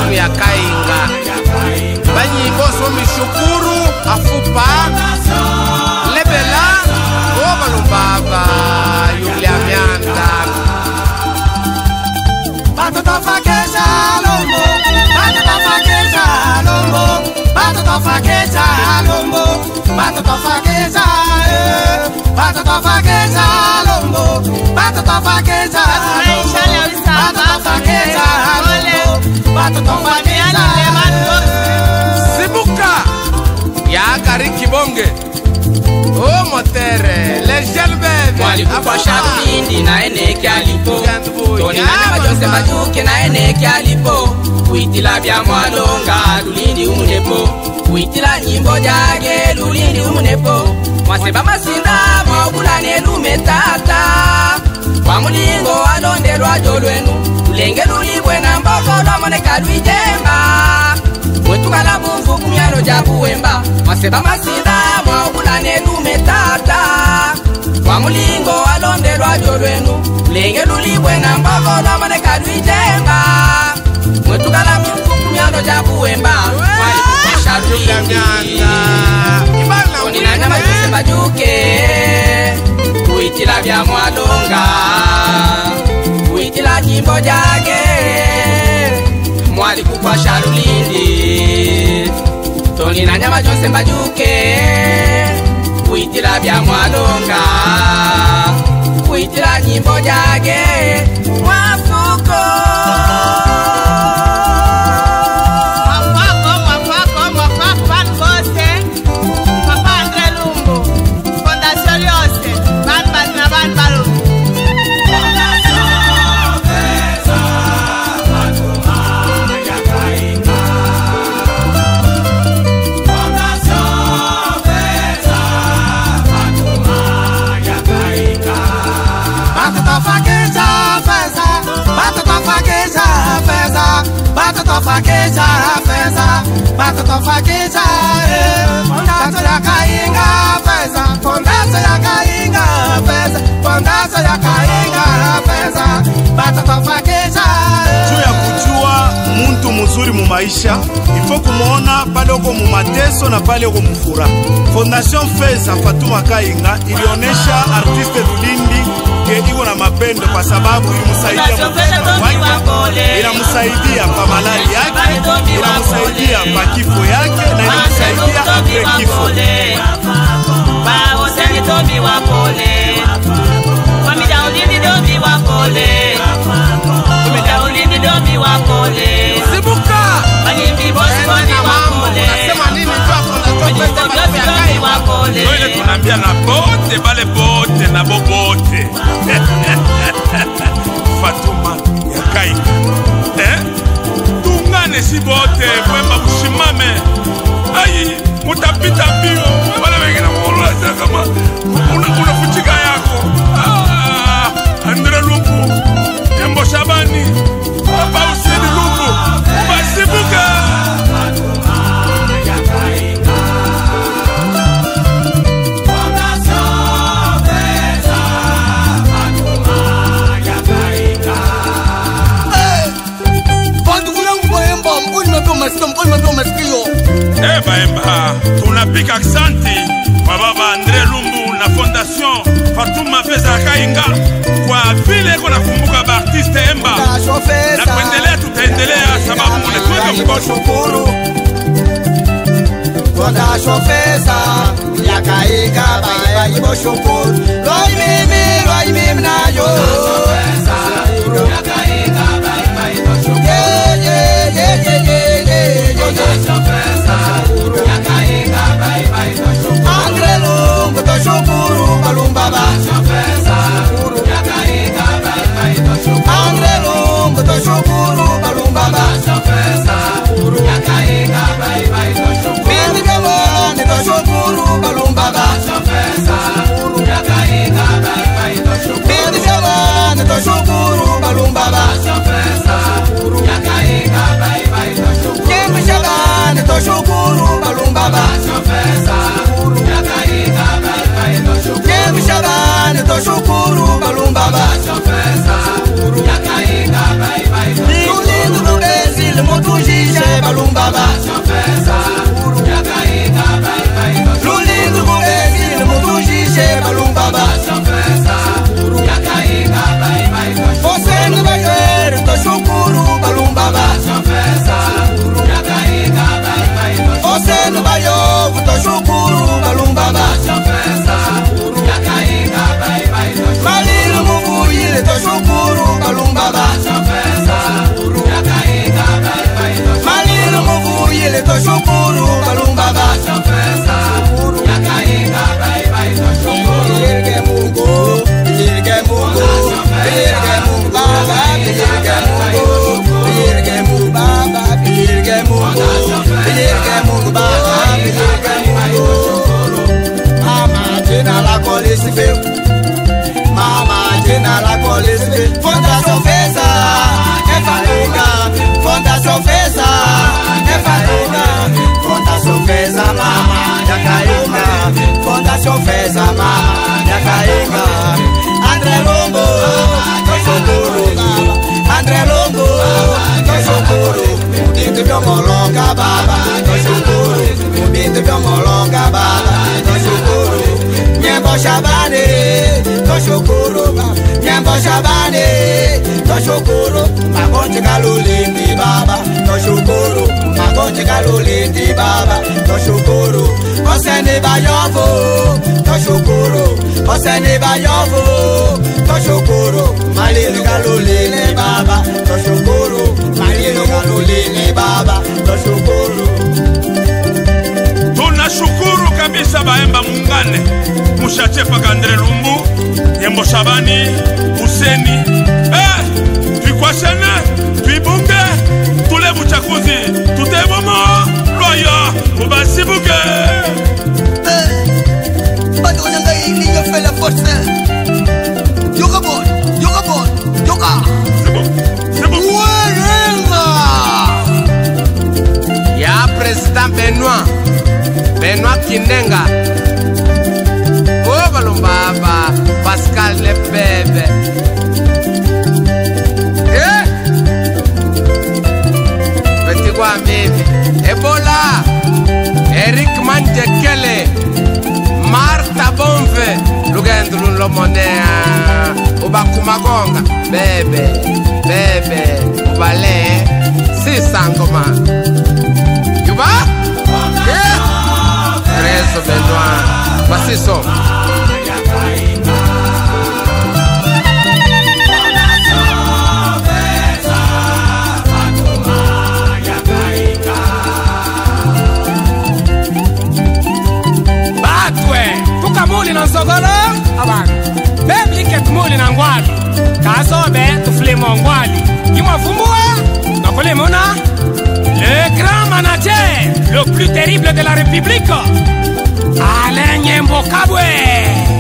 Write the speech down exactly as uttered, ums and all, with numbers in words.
yenu ya Kainga. Banyimbo somi shukuru afupa lebela oba lubaba yulia mianda. Bato tofakeja lombo, bato tofakeja lombo, bato tofakeja lombo, bato tofakeja eh, bato tofakeja lombo, bato tofakeja lombo, bato tofakeja lombo, bato tofakeja Sibuka ya Kariki Bonge. Oh motere, les jeunes bébés. Mwali kwa Sharlindi na ene kialipo. Toni na majose majuke na ene kialipo. Kuitila bya mwalonga lulindi umunepo. Kuitila nyimbo jage lulindi umunepo. Mwaseba masinda mwagulane lumetata. Kwa mulingo alondelwa jolwenu. Tulenge lulibwe na mboko lwamoneka lwijemba. Mwetukala bumfu kumyalo jabu wemba. Mwaseba masinda mwagulane lumetata. Kwa mulingo alondelwa jolwenu. Tulenge lulibwe na mboko lwamoneka lwijemba. Mwetukala bumfu kumyalo jabu wemba. Mwali kwa Sharlindi Toni na nyama jose majuke. Kuitila bya mwalonga kuitila nyimbo jage. Mwali kwa Sharlindi Toni na nyama jose majuke. Kuitila bya mwalonga kuitila nyimbo jage. Mwafuko bato tofakeja feza, bato tofakeja eh, fondazo ya Kainga feza, fondazo ya Kainga feza, fondazo ya Kainga feza, bato tofakeja juu ya kujua muntu muzuri mu maisha ifo kumuona pale uko mu mateso na pale uko mufura. Fondation Feza Fatuma Kainga ilionesha artiste Lulindi ke iko na mapendo kwa sababu imusaidia wake, inamusaidia pa malali yake, inamusaidia pa kifo yake na inamusaidia apre kifo. Bao sengi tobi wapole, wamida ulindi dobi wapole, wamida ulindi dobi wapole. Sibuka Banyimbi bosi bosi wapole. Nasema nini kwa Fondation Feza wapole. Noile tunambia na bote bale bote na bobote. Fatuma ya Kainga eh? Tungane si bote wemba bushimame. Ayi mutapita bio wala wengine mwoloza kama unafuchika yako. Ah, Andre Lumbu Embo Shabani Papa Useni Lumbu Basibuka Eba eba, tunapika aksanti kwa baba Andre Lumbu na Fondation Fatuma Feza Kainga kwa vile kuna kumbuka ba artiste Emba na kuendelea tutaendelea sababu mnatuweka mkono. Fondation Feza ya Kainga baya ibo shukuru. Loi mimi, loi mimi na yo. Ya Kainga baya ibo shukuru. Yeah yeah yeah yeah yeah yeah. Fondation Feza ya Kainga baya ibo shukuru. Andre Lumbu to shukuru balumba ba. Fondation Feza ya Kainga baya ibo shukuru. Andre Lumbu to shukuru balumba ba. Fondation Feza ya Kainga baya ibo shukuru. Toshukuru balumba ba Feza ya Kainga bye toshukuru. Bindi jamani toshukuru balumba ba Feza ya Kainga bye toshukuru. Kimbi jamani toshukuru balumba ba Feza ya Kainga bye toshukuru. Kimbi jamani toshukuru balumba ba Feza ya Kainga bye toshukuru. Tulindu lubezi lemotuji pesa mama Yakainga Andre Lumbu Toshukuru Andre Lumbu Toshukuru Bintu vya molonga baba Toshukuru Bintu vya molonga baba Toshukuru Nyembo Shabani Toshukuru Nyembo Shabani Toshukuru Magonje kalulindi baba Toshukuru Magonje kalulindi baba Toshukuru Oseni bayofu Toshukuru Oseni bayofu Toshukuru Malinu kalulindi baba Toshukuru Malinu kalulindi baba Toshukuru Tunashukuru kabisa baemba mungane Mushachepa Andre Lumbu Nyembo Shabani Useni Eh Tuikwashene Tuibunge Tule buchakuzi Tutebomo Loya Ubasibuke Eh Bado nanga iliga fela force Yoga bon Yoga bon Yoga C'est bon C'est bon Warenga Ya président Benoît Benoît Kinenga Oh Balumbaba Pascal Lepebe Eh Petit quoi Mimi Ebola Eric Manjekele Martha Bonve Lugendo Lomonea Ubakumagonga Bebe Bebe Ubale Sisangoma Yuba Yeah Rezo Benoît Basiso Batwe tukamuli na nzogolo abantu bebliket muli na ngwali kazobe tuflimo ngwali kimwafumbua nakolemona le grand manager le plus terrible de la République Alain Nyembo Kabwe